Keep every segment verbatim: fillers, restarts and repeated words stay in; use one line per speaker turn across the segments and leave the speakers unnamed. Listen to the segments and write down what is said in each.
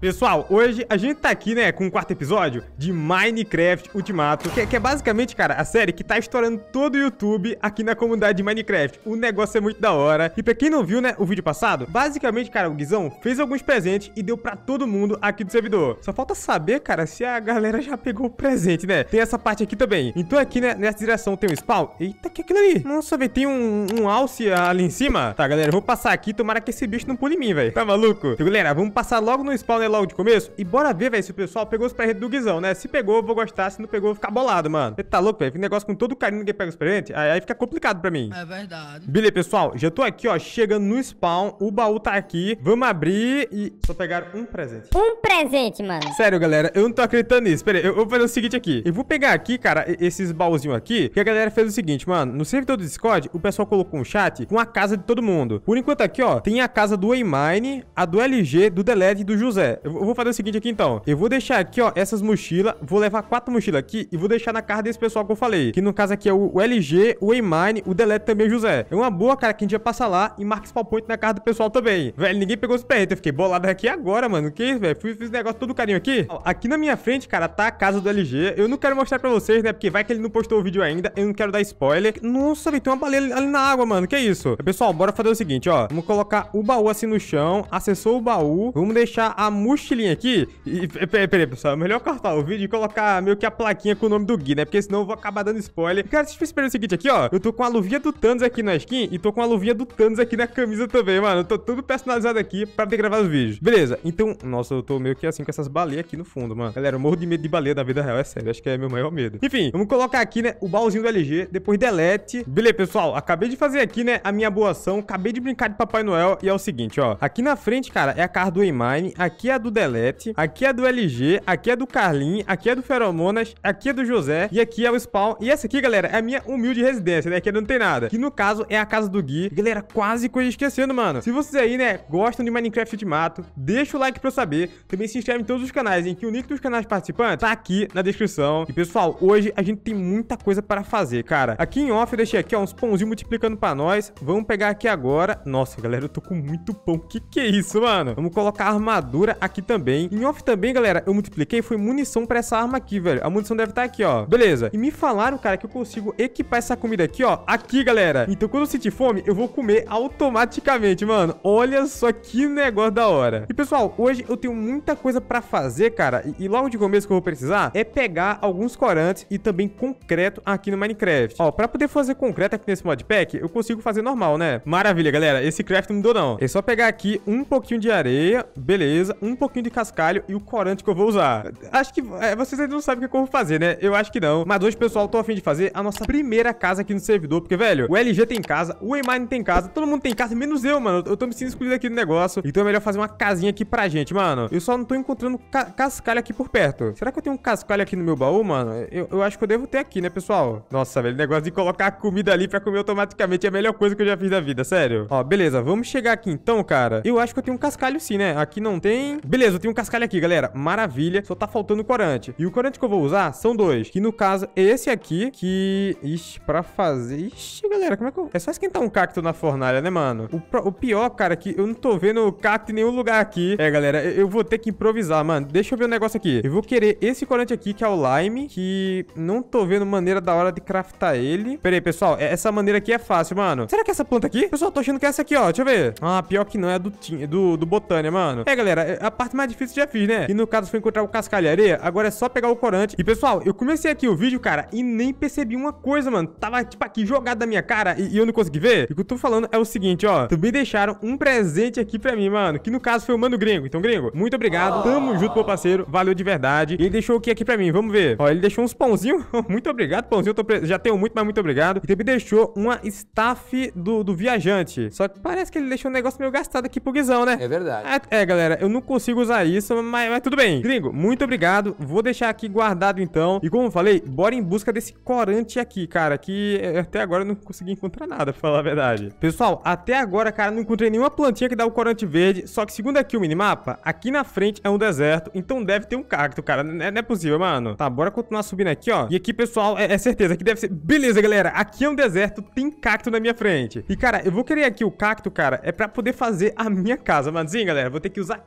Pessoal, hoje a gente tá aqui, né, com o quarto episódio de Minecraft Ultimato, que é, que é basicamente, cara, a série que tá estourando todo o YouTube aqui na comunidade de Minecraft. O negócio é muito da hora. E pra quem não viu, né, o vídeo passado, basicamente, cara, o Guizão fez alguns presentes e deu pra todo mundo aqui do servidor. Só falta saber, cara, se a galera já pegou o presente, né? Tem essa parte aqui também. Então aqui, né, nessa direção tem um spawn. Eita, que é aquilo ali? Nossa, velho, tem um, um alce ali em cima. Tá, galera, vou passar aqui, tomara que esse bicho não pule em mim, velho. Tá maluco? Então, galera, vamos passar logo no spawn, né, logo de começo. E bora ver, velho, se o pessoal pegou os presentes do Guizão, né? Se pegou, eu vou gostar. Se não pegou, eu vou ficar bolado, mano. Você tá louco, velho? Negócio com todo carinho, ninguém pega os presentes. Aí, aí fica complicado pra mim.
É verdade.
Beleza, pessoal. Já tô aqui, ó, chegando no spawn. O baú tá aqui. Vamos abrir e só pegar um presente.
Um presente, mano.
Sério, galera, eu não tô acreditando nisso. Pera aí, eu, eu vou fazer o seguinte aqui. Eu vou pegar aqui, cara, esses baúzinhos aqui. Que a galera fez o seguinte, mano. No servidor do Discord, o pessoal colocou um chat com a casa de todo mundo. Por enquanto aqui, ó, tem a casa do Waymine, a do L G, do Delete e do José. Eu vou fazer o seguinte aqui, então. Eu vou deixar aqui, ó, essas mochilas. Vou levar quatro mochilas aqui e vou deixar na casa desse pessoal que eu falei. Que no caso aqui é o, o L G, o Waymine, o Delete também, o José. É uma boa, cara, que a gente vai passar lá e marca spawn point na casa do pessoal também. Velho, ninguém pegou os presentes. Eu fiquei bolado aqui agora, mano. Que isso, velho? Fiz, fiz negócio todo carinho aqui. Ó, aqui na minha frente, cara, tá a casa do L G. Eu não quero mostrar pra vocês, né? Porque vai que ele não postou o vídeo ainda. Eu não quero dar spoiler. Nossa, velho, tem uma baleia ali, ali na água, mano. Que isso? Pessoal, bora fazer o seguinte, ó. Vamos colocar o baú assim no chão. Acessou o baú. Vamos deixar a mochilinha aqui. E, peraí, peraí, pessoal. Melhor cortar o vídeo e colocar meio que a plaquinha com o nome do Gui, né? Porque senão eu vou acabar dando spoiler. Cara, deixa eu esperar o seguinte aqui, ó. Eu tô com a luvinha do Thanos aqui na skin e tô com a luvinha do Thanos aqui na camisa também, mano. Eu tô tudo personalizado aqui pra poder gravar os vídeos. Beleza, então... Nossa, eu tô meio que assim com essas baleias aqui no fundo, mano. Galera, eu morro de medo de baleia da vida real, é sério. Acho que é meu maior medo. Enfim, vamos colocar aqui, né, o baúzinho do L G. Depois delete. Beleza, pessoal. Acabei de fazer aqui, né, a minha boa ação. Acabei de brincar de Papai Noel. E é o seguinte, ó. Aqui na frente, cara, é a casa do Waymine. Aqui é a do Delete. Aqui é do L G. Aqui é do Carlinhos. Aqui é do Feromonas. Aqui é do José. E aqui é o spawn. E essa aqui, galera, é a minha humilde residência, né? Aqui não tem nada. Que no caso é a casa do Gui. Galera, quase coisa esquecendo, mano. Se vocês aí, né, gostam de Minecraft Ultimato, deixa o like pra eu saber. Também se inscreve em todos os canais, em que o link dos canais participantes tá aqui na descrição. E, pessoal, hoje a gente tem muita coisa para fazer, cara. Aqui em off eu deixei aqui, ó, uns pãozinhos multiplicando pra nós. Vamos pegar aqui agora. Nossa, galera, eu tô com muito pão. Que que é isso, mano? Vamos colocar a armadura aqui também. Em off também, galera, eu multipliquei. Foi munição pra essa arma aqui, velho. A munição deve estar aqui, ó. Beleza. E me falaram, cara, que eu consigo equipar essa comida aqui, ó. Aqui, galera. Então, quando eu sentir fome, eu vou comer automaticamente, mano. Olha só que negócio da hora. E, pessoal, hoje eu tenho muita coisa pra fazer, cara. E, e logo de começo que eu vou precisar é pegar alguns corantes e também concreto aqui no Minecraft. Ó, pra poder fazer concreto aqui nesse modpack, eu consigo fazer normal, né? Maravilha, galera. Esse craft não mudou, não. É só pegar aqui um pouquinho de areia, beleza, um pouquinho de cascalho e o corante que eu vou usar. Acho que é, vocês ainda não sabem o que eu vou fazer, né? Eu acho que não. Mas hoje, pessoal, eu tô a fim de fazer a nossa primeira casa aqui no servidor, porque, velho, o L G tem casa, o Waymine tem casa, todo mundo tem casa, menos eu, mano. Eu tô me sentindo excluído aqui no negócio. Então é melhor fazer uma casinha aqui pra gente, mano. Eu só não tô encontrando ca cascalho aqui por perto. Será que eu tenho um cascalho aqui no meu baú, mano? Eu, eu acho que eu devo ter aqui, né, pessoal? Nossa, velho, o negócio de colocar comida ali pra comer automaticamente é a melhor coisa que eu já fiz da vida, sério. Ó, beleza, vamos chegar aqui então, cara. Eu acho que eu tenho um cascalho sim, né? Aqui não tem. Beleza, eu tenho um cascalho aqui, galera. Maravilha. Só tá faltando corante. E o corante que eu vou usar são dois. Que no caso é esse aqui, que... Ixi, pra fazer... Ixi, galera, como é que eu... É só esquentar um cacto na fornalha, né, mano? O, pro... o pior, cara, é que eu não tô vendo o cacto em nenhum lugar aqui. É, galera, eu vou ter que improvisar, mano. Deixa eu ver um negócio aqui. Eu vou querer esse corante aqui, que é o lime, que não tô vendo maneira da hora de craftar ele. Pera aí, pessoal. Essa maneira aqui é fácil, mano. Será que é essa planta aqui? Pessoal, tô achando que é essa aqui, ó. Deixa eu ver. Ah, pior que não. É do, do, do Botânia, mano. É, galera, a parte mais difícil já fiz, né? E no caso foi encontrar o cascalho e areia. Agora é só pegar o corante. E, pessoal, eu comecei aqui o vídeo, cara, e nem percebi uma coisa, mano. Tava, tipo, aqui jogado na minha cara e, e eu não consegui ver. E o que eu tô falando é o seguinte, ó. Também deixaram um presente aqui pra mim, mano. Que no caso foi o Mano Gringo. Então, Gringo, muito obrigado. Tamo junto, meu parceiro. Valeu de verdade. E ele deixou o que aqui pra mim? Vamos ver. Ó, ele deixou uns pãozinhos. Muito obrigado, pãozinho. Eu tô pre... Já tenho muito, mas muito obrigado. E também deixou uma staff do, do viajante. Só que parece que ele deixou um negócio meio gastado aqui pro Guizão, né?
É verdade.
É, é, galera, eu não consigo usar isso, mas, mas tudo bem. Gringo, muito obrigado. Vou deixar aqui guardado, então. E como eu falei, bora em busca desse corante aqui, cara, que até agora eu não consegui encontrar nada, pra falar a verdade. Pessoal, até agora, cara, não encontrei nenhuma plantinha que dá o corante verde. Só que segundo aqui o minimapa, aqui na frente é um deserto, então deve ter um cacto, cara. Não é, não é possível, mano. Tá, bora continuar subindo aqui, ó. E aqui, pessoal, é, é certeza que deve ser... Beleza, galera, aqui é um deserto, tem cacto na minha frente. E, cara, eu vou querer aqui o cacto, cara, é pra poder fazer a minha casa. Mas sim, galera, vou ter que usar cacto pra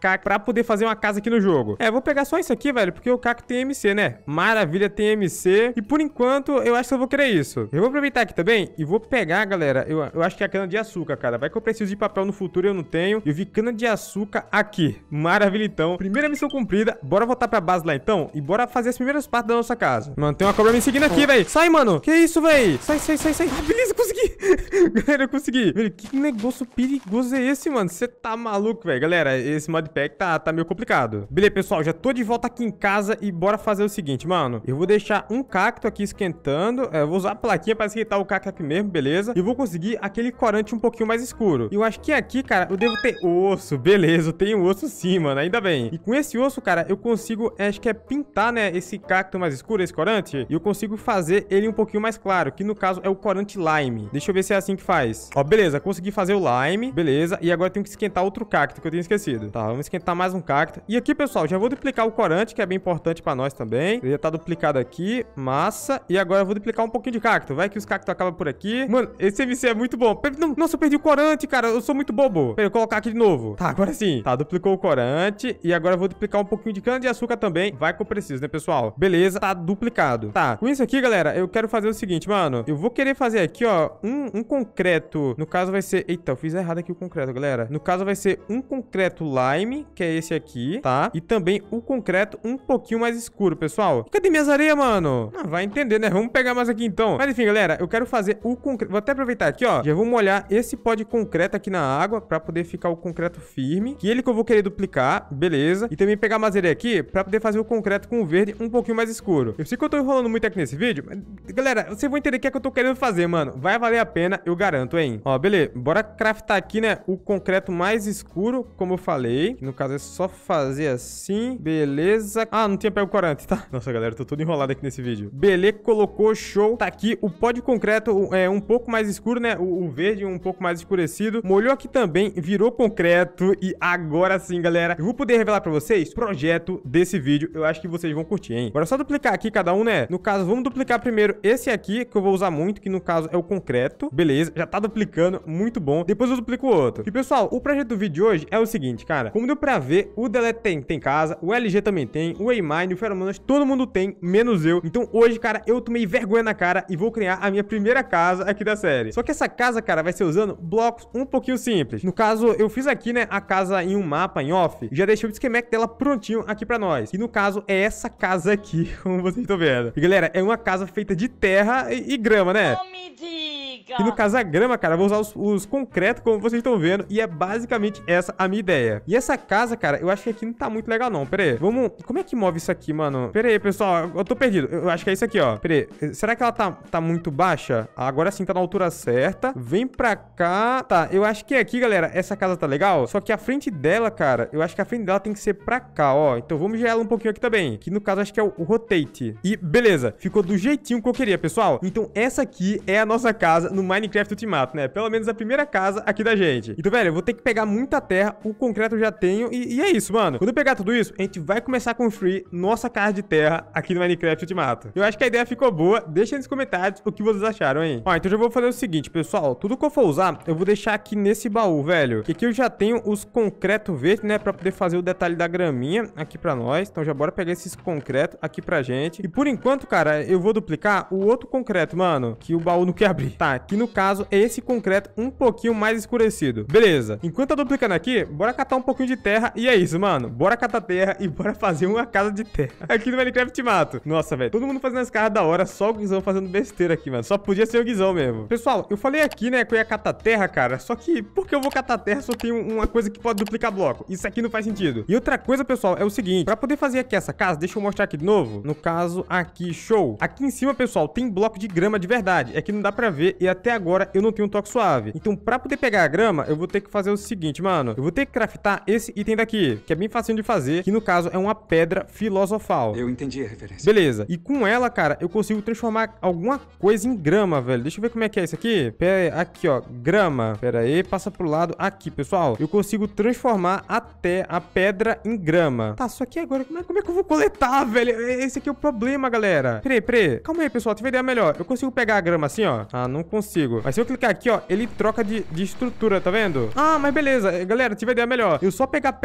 poder fazer uma casa aqui no jogo. É, vou pegar só isso aqui, velho, porque o cacto tem M C, né? Maravilha, tem M C. E por enquanto, eu acho que eu vou querer isso. Eu vou aproveitar aqui também e vou pegar, galera, eu, eu acho que é a cana de açúcar, cara. Vai que eu preciso de papel no futuro e eu não tenho. Eu vi cana de açúcar aqui. Maravilha, então. Primeira missão cumprida. Bora voltar pra base lá, então. E bora fazer as primeiras partes da nossa casa. Mano, tem uma cobra me seguindo aqui, velho. Sai, mano. Que isso, velho? Sai, sai, sai, sai. Ah, beleza, consegui. Galera, eu consegui. Velho, que negócio perigoso é esse, mano? Você tá maluco, velho? Galera, esse modpack tá, tá meio complicado. Beleza, pessoal. Já tô de volta aqui em casa e bora fazer o seguinte, mano. Eu vou deixar um cacto aqui esquentando. É, eu vou usar a plaquinha pra esquentar o cacto aqui mesmo, beleza? E eu vou conseguir aquele corante um pouquinho mais escuro. E eu acho que aqui, cara, eu devo ter osso. Beleza, eu tenho osso sim, mano. Ainda bem. E com esse osso, cara, eu consigo, acho que é pintar, né, esse cacto mais escuro, esse corante. E eu consigo fazer ele um pouquinho mais claro, que no caso é o corante lime. Deixa eu ver se é assim que faz. Ó, beleza, consegui fazer o lime. Beleza, e agora eu tenho que esquentar outro cacto que eu tinha esquecido. Tá, vamos esquentar mais um cacto. E aqui, pessoal, já vou duplicar o corante, que é bem importante pra nós também. Ele já tá duplicado aqui. Massa. E agora eu vou duplicar um pouquinho de cacto. Vai que os cactos acabam por aqui. Mano, esse M C é muito bom. Não, nossa, eu perdi o corante, cara. Eu sou muito bobo. Pera, eu vou colocar aqui de novo. Tá, agora sim. Tá, duplicou o corante. E agora eu vou duplicar um pouquinho de cana de açúcar também. Vai que eu preciso, né, pessoal? Beleza, tá duplicado. Tá, com isso aqui, galera, eu quero fazer o seguinte, mano. Eu vou querer fazer aqui, ó, um, um concreto. No caso vai ser... Eita, eu fiz errado aqui o concreto, galera. No caso vai ser um concreto lime, que é esse aqui, tá? E também o concreto um pouquinho mais escuro, pessoal. Cadê minhas areias, mano? Ah, vai entender, né? Vamos pegar mais aqui, então. Mas enfim, galera, eu quero fazer o concreto. Vou até aproveitar aqui, ó. Já vou molhar esse pó de concreto aqui na água pra poder ficar o concreto firme. Que ele que eu vou querer duplicar. Beleza. E também pegar mais areia aqui pra poder fazer o concreto com o verde um pouquinho mais escuro. Eu sei que eu tô enrolando muito aqui nesse vídeo, mas, galera, vocês vão entender o que é que eu tô querendo fazer, mano. Vai valer a pena, eu garanto, hein? Ó, beleza. Bora craftar aqui, né, o concreto mais escuro, como eu falei. Que no caso é só fazer assim. Beleza. Ah, não tinha pego o corante, tá? Nossa, galera, eu tô todo enrolado aqui nesse vídeo. Beleza, colocou, show. Tá aqui o pó de concreto é um pouco mais escuro, né? O, o verde um pouco mais escurecido. Molhou aqui também, virou concreto. E agora sim, galera, eu vou poder revelar pra vocês o projeto desse vídeo. Eu acho que vocês vão curtir, hein? Agora é só duplicar aqui cada um, né? No caso, vamos duplicar primeiro esse aqui, que eu vou usar muito, que no caso é o concreto. Beleza, já tá duplicando, muito bom. Depois eu duplico o outro. E, pessoal, o projeto do vídeo de hoje é o seguinte, cara. Como deu pra ver, o Delete tem, tem casa, o L G também tem, o Amine, o Feromonas, todo mundo tem, menos eu. Então, hoje, cara, eu tomei vergonha na cara e vou criar a minha primeira casa aqui da série. Só que essa casa, cara, vai ser usando blocos um pouquinho simples. No caso, eu fiz aqui, né, a casa em um mapa, em off. Já deixei o esquemec dela prontinho aqui pra nós. E no caso, é essa casa aqui, como vocês estão vendo. E, galera, é uma casa feita de terra e, e grama, né? Não me diga! E no caso, a grama, cara, eu vou usar os, os concretos, como vocês estão vendo. E é basicamente essa a minha ideia. E essa casa, cara, eu acho que aqui não tá muito legal, não. Pera aí. Vamos... Como é que move isso aqui, mano? Pera aí, pessoal. Eu tô perdido. Eu acho que é isso aqui, ó. Pera aí. Será que ela tá, tá muito baixa? Agora sim, tá na altura certa. Vem pra cá. Tá, eu acho que aqui, galera, essa casa tá legal. Só que a frente dela, cara, eu acho que a frente dela tem que ser pra cá, ó. Então vamos girar ela um pouquinho aqui também. Que no caso, acho que é o, o rotate. E beleza. Ficou do jeitinho que eu queria, pessoal. Então essa aqui é a nossa casa no Minecraft Ultimato, né? Pelo menos a primeira casa aqui da gente. Então, velho, eu vou ter que pegar muita terra. O concreto eu já tenho. E, e é isso, mano. Quando eu pegar tudo isso, a gente vai começar a construir nossa casa de terra aqui no Minecraft Ultimato. Eu acho que a ideia ficou boa. Deixa aí nos comentários o que vocês acharam, hein? Ó, então eu já vou fazer o seguinte, pessoal. Tudo que eu for usar, eu vou deixar aqui nesse baú, velho. Que aqui eu já tenho os concreto verde, né? Pra poder fazer o detalhe da graminha aqui pra nós. Então já bora pegar esses concreto aqui pra gente. E por enquanto, cara, eu vou duplicar o outro concreto, mano. Que o baú não quer abrir. Tá, que no caso é esse concreto um pouquinho mais escurecido. Beleza. Enquanto eu tô duplicando aqui, bora catar um pouquinho de terra. E é isso, mano. Bora catar terra e bora fazer uma casa de terra aqui no Minecraft Ultimato. Nossa, velho. Todo mundo fazendo as casas da hora. Só o Guizão fazendo besteira aqui, mano. Só podia ser o Guizão mesmo. Pessoal, eu falei aqui, né, que eu ia catar terra, cara. Só que, por que eu vou catar terra só tem uma coisa que pode duplicar bloco? Isso aqui não faz sentido. E outra coisa, pessoal, é o seguinte. Pra poder fazer aqui essa casa, deixa eu mostrar aqui de novo. No caso, aqui, show. Aqui em cima, pessoal, tem bloco de grama de verdade. É que não dá pra ver e até agora eu não tenho um toque suave. Então, pra poder pegar a grama, eu vou ter que fazer o seguinte, mano. Eu vou ter que craftar esse item daqui, que é bem facinho de fazer, que no caso é uma pedra filosofal.
Eu entendi a referência.
Beleza. E com ela, cara, eu consigo transformar alguma coisa em grama, velho. Deixa eu ver como é que é isso aqui. Pera aí, aqui, ó, grama. Pera aí, passa pro lado. Aqui, pessoal. Eu consigo transformar até a pedra em grama. Tá, só que agora, como é, como é que eu vou coletar, velho? Esse aqui é o problema, galera. Pera aí, pera aí. Calma aí, pessoal. Tive uma ideia melhor. Eu consigo pegar a grama assim, ó. Ah, não consigo. Mas se eu clicar aqui, ó, ele troca de, de estrutura, tá vendo? Ah, mas beleza. Galera, tive uma ideia melhor. Eu só pegar pedra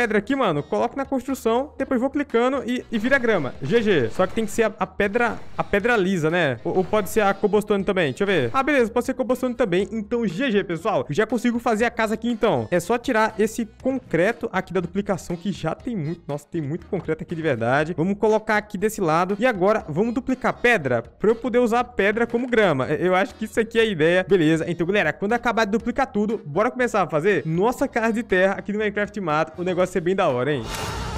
pedra aqui, mano, coloco na construção, depois vou clicando e, e vira grama. G G. Só que tem que ser a, a pedra a pedra lisa, né? Ou, ou pode ser a cobblestone também. Deixa eu ver. Ah, beleza, pode ser cobblestone também. Então, G G, pessoal. Já consigo fazer a casa aqui, então. É só tirar esse concreto aqui da duplicação, que já tem muito. Nossa, tem muito concreto aqui de verdade. Vamos colocar aqui desse lado. E agora, vamos duplicar pedra pra eu poder usar a pedra como grama. Eu acho que isso aqui é a ideia. Beleza. Então, galera, quando acabar de duplicar tudo, bora começar a fazer nossa casa de terra aqui no Minecraft Mato. O negócio é bem da hora, hein?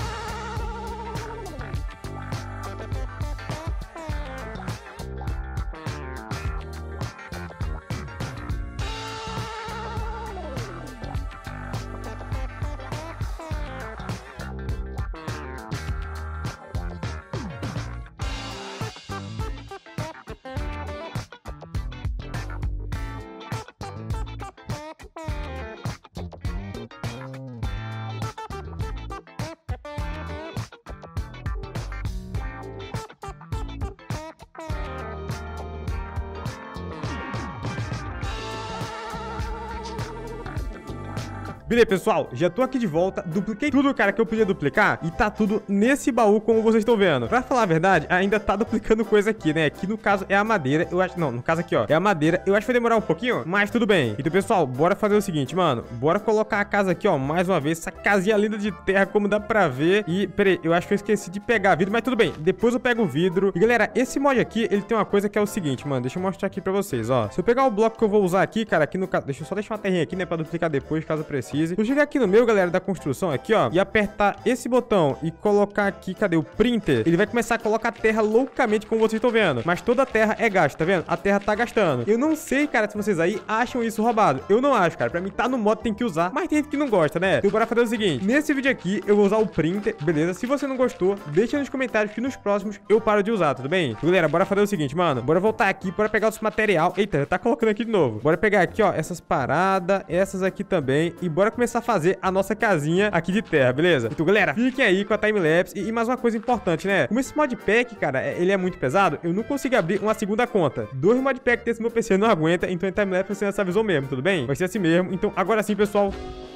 Beleza, pessoal, já tô aqui de volta, dupliquei tudo, cara, que eu podia duplicar e tá tudo nesse baú, como vocês estão vendo. Pra falar a verdade, ainda tá duplicando coisa aqui, né? Aqui no caso é a madeira, eu acho... Não, no caso aqui, ó, é a madeira. Eu acho que vai demorar um pouquinho, mas tudo bem. Então, pessoal, bora fazer o seguinte, mano. Bora colocar a casa aqui, ó, mais uma vez. Essa casinha linda de terra, como dá pra ver. E, peraí, eu acho que eu esqueci de pegar vidro, mas tudo bem. Depois eu pego o vidro. E, galera, esse mod aqui, ele tem uma coisa que é o seguinte, mano. Deixa eu mostrar aqui pra vocês, ó. Se eu pegar o bloco que eu vou usar aqui, cara, aqui no caso... Deixa eu só deixar uma terrinha aqui, né, pra duplicar depois, caso precise. Eu chegar aqui no meu, galera, da construção aqui, ó, e apertar esse botão e colocar aqui, cadê o printer? Ele vai começar a colocar terra loucamente, como vocês estão vendo. Mas toda a terra é gasta, tá vendo? A terra tá gastando. Eu não sei, cara, se vocês aí acham isso roubado. Eu não acho, cara. Pra mim tá no modo, tem que usar. Mas tem gente que não gosta, né? Então bora fazer o seguinte. Nesse vídeo aqui, eu vou usar o printer, beleza? Se você não gostou, deixa nos comentários que nos próximos eu paro de usar, tudo bem? Então, galera, bora fazer o seguinte, mano. Bora voltar aqui, bora pegar os material. Eita, já tá colocando aqui de novo. Bora pegar aqui, ó, essas paradas, essas aqui também. E bora começar a fazer a nossa casinha aqui de terra, beleza? Então, galera, fiquem aí com a timelapse. E, e mais uma coisa importante, né? Como esse modpack, cara, ele é muito pesado, eu não consigo abrir uma segunda conta. Dois modpacks desse meu P C não aguenta, então em timelapse você essa visão mesmo, tudo bem? Vai ser assim mesmo. Então, agora sim, pessoal.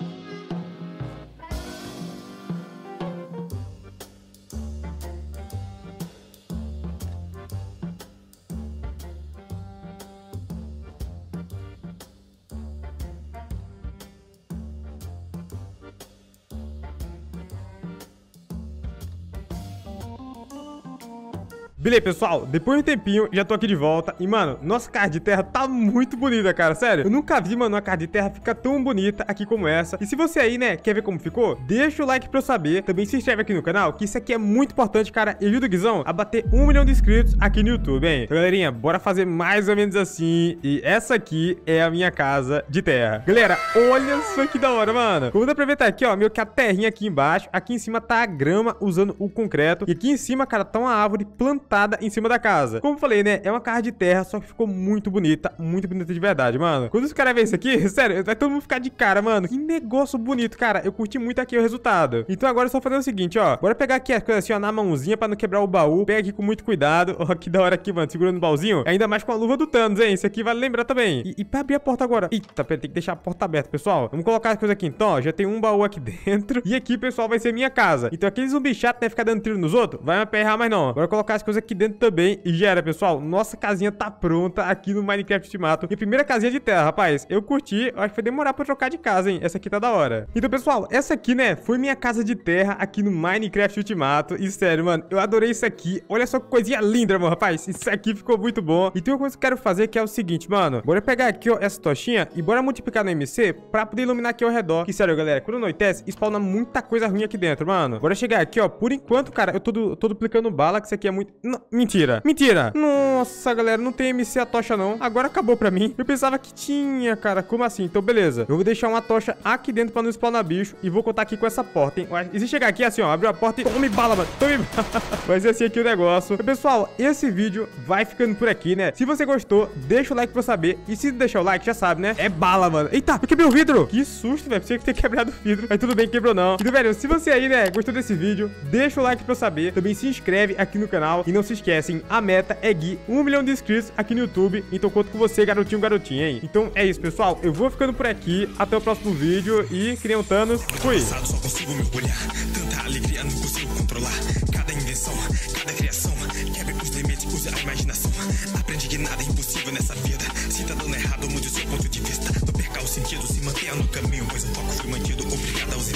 Beleza, pessoal, depois de um tempinho, já tô aqui de volta. E, mano, nossa casa de terra tá muito bonita, cara, sério. Eu nunca vi, mano, uma casa de terra ficar tão bonita aqui como essa. E se você aí, né, quer ver como ficou, deixa o like pra eu saber. Também se inscreve aqui no canal, que isso aqui é muito importante, cara. E ajuda o Guizão a bater um milhão de inscritos aqui no YouTube, hein? Então, galerinha, bora fazer mais ou menos assim. E essa aqui é a minha casa de terra. Galera, olha só que da hora, mano. Como dá pra ver, tá aqui, ó, meio que a terrinha aqui embaixo. Aqui em cima tá a grama usando o concreto. E aqui em cima, cara, tá uma árvore plantada em cima da casa. Como eu falei, né? É uma casa de terra, só que ficou muito bonita. Muito bonita de verdade, mano. Quando os caras verem isso aqui, sério, vai todo mundo ficar de cara, mano. Que negócio bonito, cara. Eu curti muito aqui o resultado. Então agora é só fazer o seguinte, ó. Bora pegar aqui as coisas assim, ó, na mãozinha pra não quebrar o baú. Pega aqui com muito cuidado. Ó, que da hora aqui, mano. Segurando o baúzinho. Ainda mais com a luva do Thanos, hein? Isso aqui vale lembrar também. E, e pra abrir a porta agora. Eita, tem que deixar a porta aberta, pessoal. Vamos colocar as coisas aqui então, ó. Já tem um baú aqui dentro. E aqui, pessoal, vai ser minha casa. Então aquele zumbi chato, né? Ficar dando tiro nos outros. Vai me aperrear mais não. Bora colocar as coisas aqui dentro também. E já era, pessoal. Nossa casinha tá pronta aqui no Minecraft Ultimato. Minha primeira casinha de terra, rapaz. Eu curti. Eu acho que vai demorar pra trocar de casa, hein? Essa aqui tá da hora. Então, pessoal, essa aqui, né? Foi minha casa de terra aqui no Minecraft Ultimato. E sério, mano, eu adorei isso aqui. Olha só que coisinha linda, mano, rapaz. Isso aqui ficou muito bom. E tem uma coisa que eu quero fazer que é o seguinte, mano. Bora pegar aqui, ó, essa tochinha e bora multiplicar no M C pra poder iluminar aqui ao redor. Que sério, galera, quando anoitece, spawna muita coisa ruim aqui dentro, mano. Bora chegar aqui, ó. Por enquanto, cara, eu tô, eu tô duplicando bala, que isso aqui é muito... Não, mentira. Mentira. Nossa, galera, não tem M C a tocha, não. Agora acabou pra mim. Eu pensava que tinha, cara. Como assim? Então, beleza. Eu vou deixar uma tocha aqui dentro pra não spawnar bicho. E vou contar aqui com essa porta, hein? E se chegar aqui assim, ó, abriu a porta e... Tome bala, mano. Tome bala. Vai ser assim aqui o negócio. Então, pessoal, esse vídeo vai ficando por aqui, né? Se você gostou, deixa o like pra eu saber. E se deixar o like, já sabe, né? É bala, mano. Eita, eu quebrei o vidro. Que susto, velho. Pensei que ter quebrado o vidro. Mas tudo bem, quebrou não. Então, velho, se você aí, né, gostou desse vídeo, deixa o like pra eu saber. Também se inscreve aqui no canal. E não se esquecem, a meta é Gui um milhão de inscritos aqui no YouTube. Então conto com você, garotinho, garotinha, hein? Então é isso, pessoal. Eu vou ficando por aqui. Até o próximo vídeo. E que nem o Thanos, fui!
Só consigo me orgulhar. Tanta alegria não consigo controlar. Cada invenção, cada criação. Quebre os limites, use a imaginação. Aprende que nada é impossível nessa vida. Se tá dando errado, mude o seu ponto de vista. Não perca o sentido, se mantenha no caminho. Pois o foco foi mantido. Obrigado aos